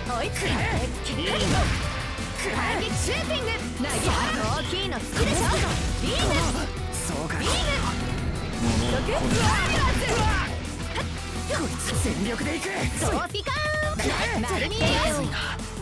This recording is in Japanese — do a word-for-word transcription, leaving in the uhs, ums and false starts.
追いつけキック反撃シューティング投げ大きいの好きでしょビームそうかビーム毒こいつ全力でいくソーピカーン丸見えよ